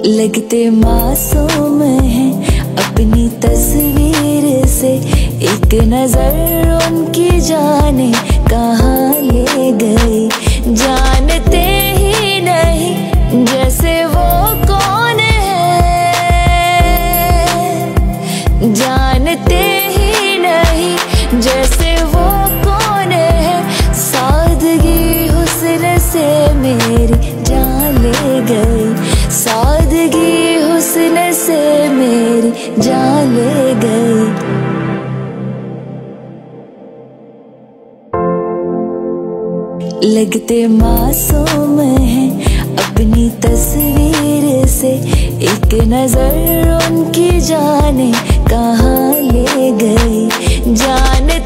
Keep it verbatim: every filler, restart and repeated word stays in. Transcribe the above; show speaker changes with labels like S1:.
S1: लगते मासूम हैं अपनी तस्वीर से, एक नजर उनकी जाने कहाँ ले गई। जानते ही नहीं जैसे वो कौन है, जानते ही नहीं जैसे वो कौन है। सादगी हुस्न से मेरी जान ले गई, सादगी हुस्न से मेरी जान ले गई। लगते मासूम हैं अपनी तस्वीर से, एक नजर उनकी जाने कहाँ ले गई। जान